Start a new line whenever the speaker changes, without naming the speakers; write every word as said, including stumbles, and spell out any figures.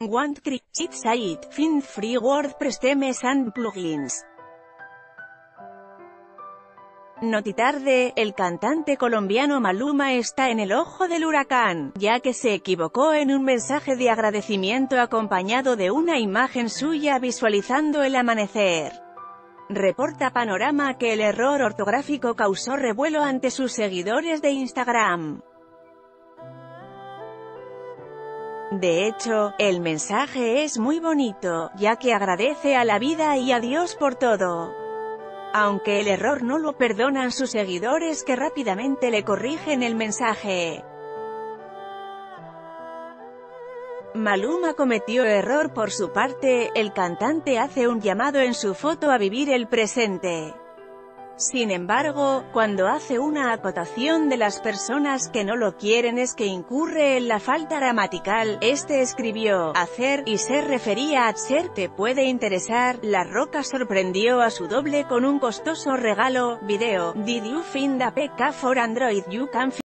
Want Create Site, Find Free WordPress Themes and Plugins. Notitarde, el cantante colombiano Maluma está en el ojo del huracán, ya que se equivocó en un mensaje de agradecimiento acompañado de una imagen suya visualizando el amanecer. Reporta Panorama que el error ortográfico causó revuelo ante sus seguidores de Instagram. De hecho, el mensaje es muy bonito, ya que agradece a la vida y a Dios por todo. Aunque el error no lo perdonan sus seguidores, que rápidamente le corrigen el mensaje. Maluma cometió error por su parte. El cantante hace un llamado en su foto a vivir el presente. Sin embargo, cuando hace una acotación de las personas que no lo quieren es que incurre en la falta gramatical. Este escribió hacer y se refería a ser. Te puede interesar. La Roca sorprendió a su doble con un costoso regalo. Video. Did you find a P K for Android? You can